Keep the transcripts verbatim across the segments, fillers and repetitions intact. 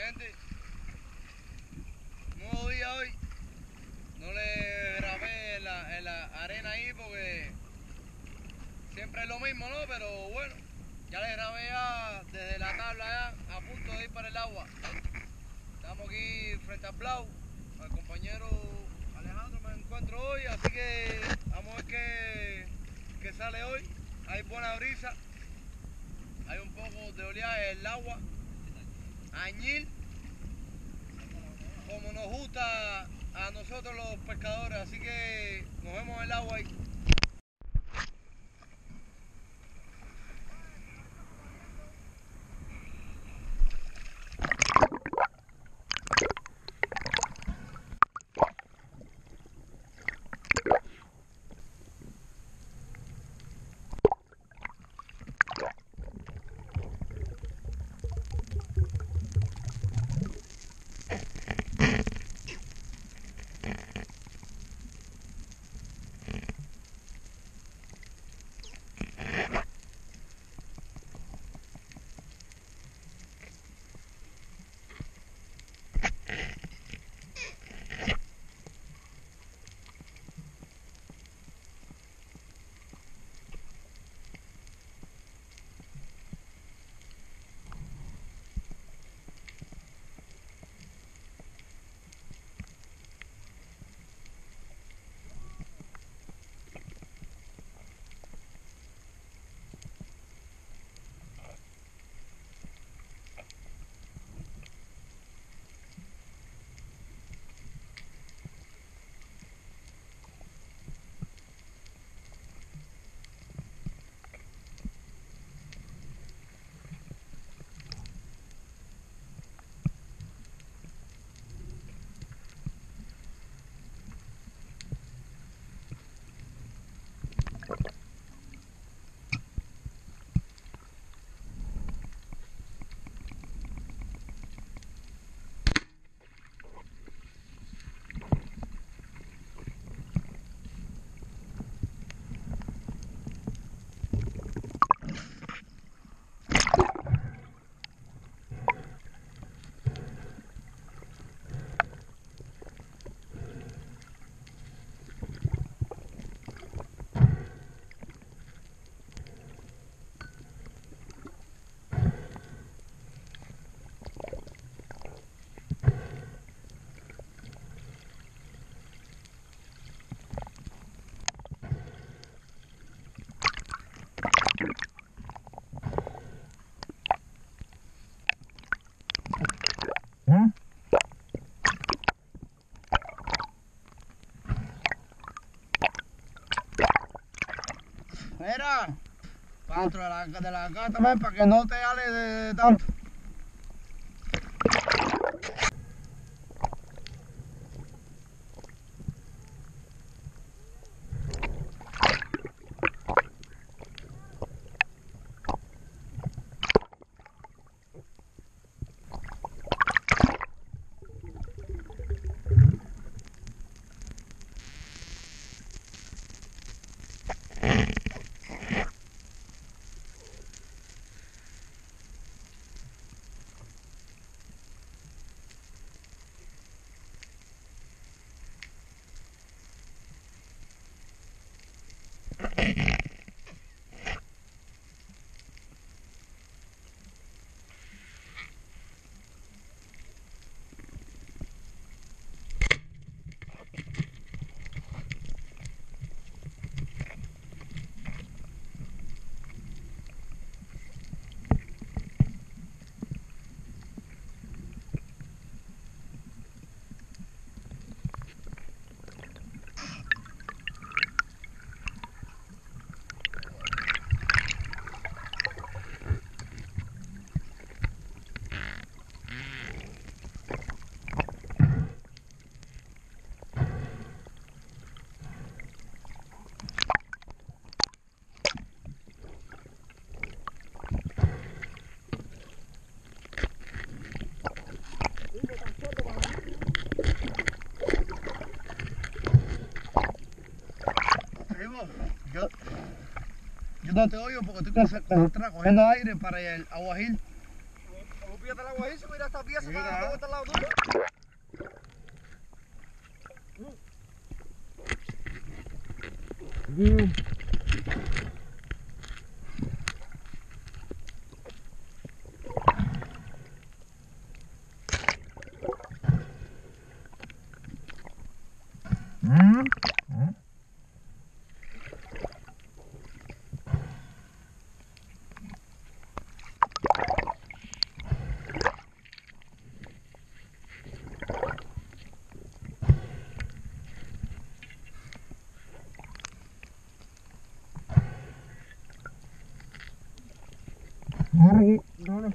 gente, nuevo día hoy. No le grabé en la, en la arena ahí porque siempre es lo mismo, ¿no? Pero bueno, ya le grabé ya desde la tabla ya, a punto de ir para el agua. Estamos aquí frente al Blau, al compañero Alejandro me encuentro hoy, así que vamos a ver qué, qué sale hoy. Hay buena brisa, hay un poco de oleaje en el agua, añil, como nos gusta a nosotros los pescadores, así que nos vemos en el agua ahí. Mira, para dentro de la, de la casa también, para que no te ale de, de tanto. Yo, yo no te oigo porque estoy concentrado cogiendo aire para el aguajil. fíjate el agua ahí, mira esta pieza que está dando vuelta al lado tuyo. Mm. Mm. Mm. Aquí, dale.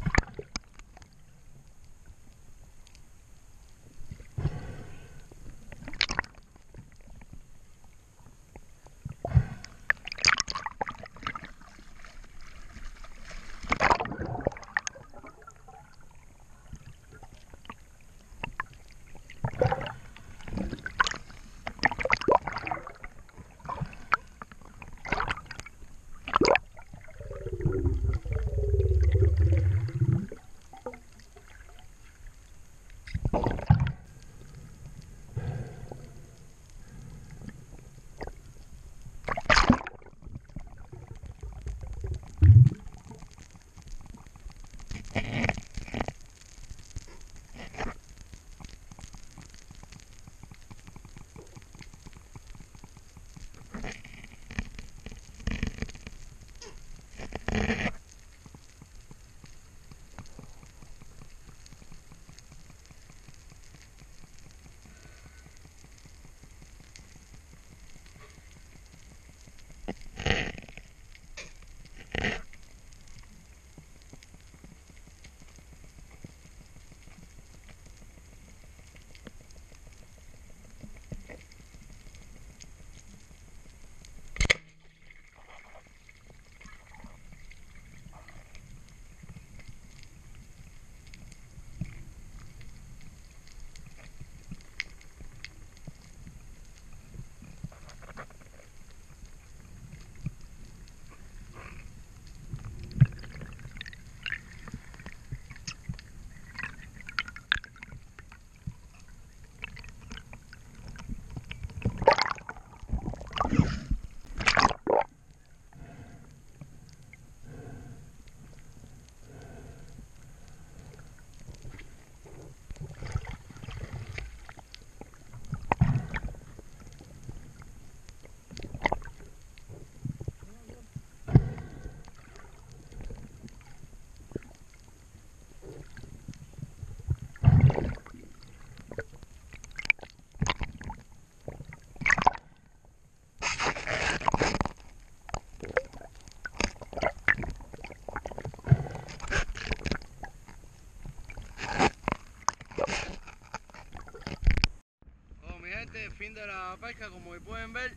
Fin de la pesca, como pueden ver.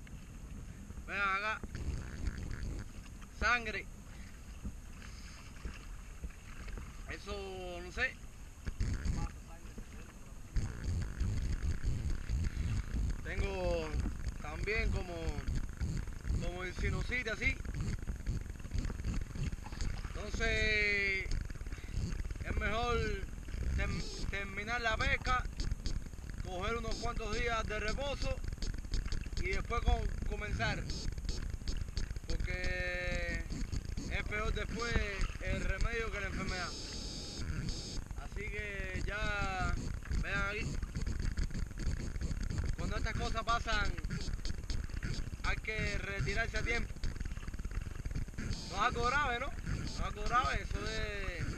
Vean acá, sangre. Eso no sé. Tengo también como como el sinusitis así. Entonces es mejor tem terminar la pesca, coger unos cuantos días de reposo y después con, comenzar, porque es peor después el remedio que la enfermedad. Así que ya vean ahí, cuando estas cosas pasan hay que retirarse a tiempo. No es algo grave, ¿no? No es algo grave, eso es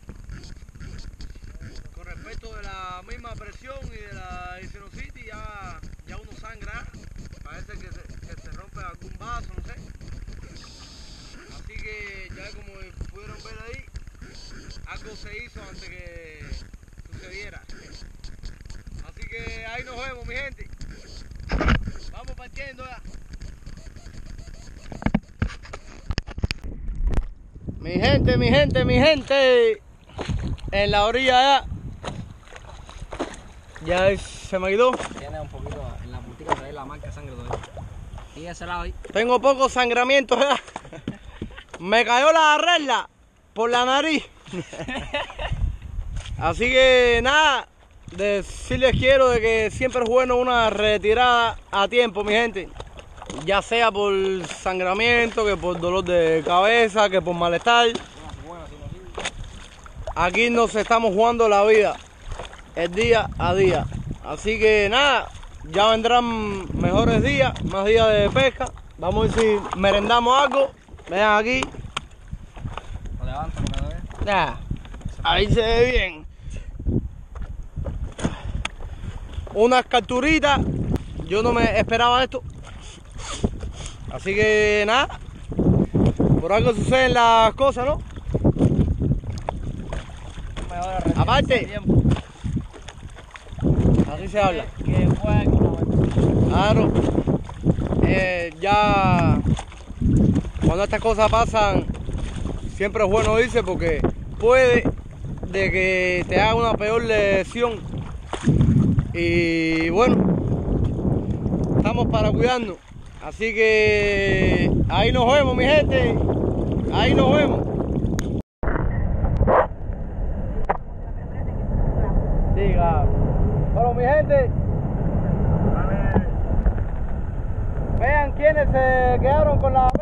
con respecto de la misma presión y de la sinusitis, ya, ya uno sangra, parece que se, que se rompe algún vaso, no sé. Así que ya como pudieron ver ahí, algo se hizo antes que sucediera. Así que ahí nos vemos, mi gente. Vamos partiendo ya. Mi gente, mi gente, mi gente. En la orilla ya. Ya se me quitó. Tiene un poquito en la puntita de la marca de sangre todavía. Y ese lado ahí. Tengo poco sangramiento ya. Me cayó la regla por la nariz. Así que nada, decirles quiero de que siempre es bueno una retirada a tiempo, mi gente. Ya sea por sangramiento, que por dolor de cabeza, que por malestar. Aquí nos estamos jugando la vida, el día a día. Así que nada, ya vendrán mejores días, más días de pesca. Vamos a ver si merendamos algo. Vean aquí. Lo levanto para que vean. Ya, ahí se ve bien. Unas capturitas. Yo no me esperaba esto. Así que nada, por algo suceden las cosas, ¿no? Aparte, así se habla. Que fue Claro, eh, ya cuando estas cosas pasan, siempre es bueno irse porque puede de que te haga una peor lesión. Y bueno, estamos para cuidarnos. Así que ahí nos vemos, mi gente. Ahí nos vemos. Sí, claro. Bueno, mi gente, vean quiénes se quedaron con la